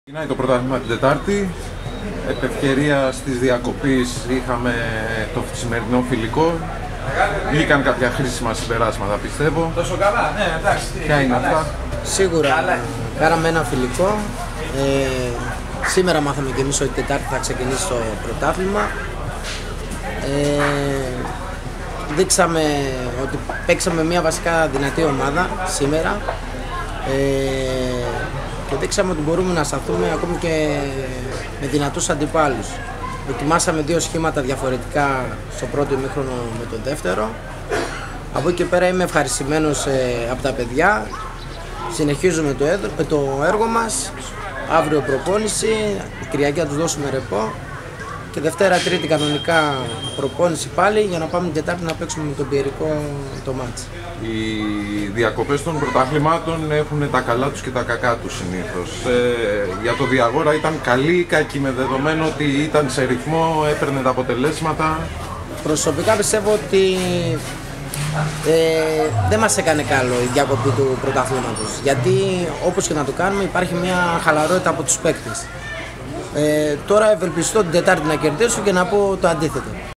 Ξεκινάει το πρωτάθλημα την Τετάρτη. Επ' ευκαιρίας της διακοπής είχαμε το σημερινό φιλικό. Βγήκαν κάποια χρήσιμα συμπεράσματα, πιστεύω. Τόσο καλά, ναι, εντάξει. Ποια είναι αυτά? Σίγουρα κάναμε ένα φιλικό. Σήμερα μάθαμε και εμείς ότι Τετάρτη θα ξεκινήσει το πρωτάθλημα. Δείξαμε ότι παίξαμε μια βασικά δυνατή ομάδα σήμερα και δείξαμε ότι μπορούμε να σταθούμε ακόμη και με δυνατούς αντιπάλους. Δοκιμάσαμε δύο σχήματα διαφορετικά στο πρώτο ημίχρονο με το δεύτερο. Από εκεί και πέρα είμαι ευχαριστημένος από τα παιδιά. Συνεχίζουμε το έργο μας. Αύριο προπόνηση, Κυριακή θα τους δώσουμε ρεπό και Δευτέρα Τρίτη κανονικά προπόνηση πάλι για να πάμε την Τετάρτη να παίξουμε με τον Πιερικό το μάτς. Οι διακοπές των πρωταθλημάτων έχουν τα καλά τους και τα κακά τους συνήθως. Για το Διαγόρα ήταν καλή ή κακή, με δεδομένο ότι ήταν σε ρυθμό, έπαιρνε τα αποτελέσματα? Προσωπικά πιστεύω ότι δεν μας έκανε καλό η διακοπή του πρωταθλήματος, γιατί όπως και να το κάνουμε υπάρχει μια χαλαρότητα από τους παίκτες. Τώρα ευελπιστώ την Τετάρτη να κερδίσω και να πω το αντίθετο.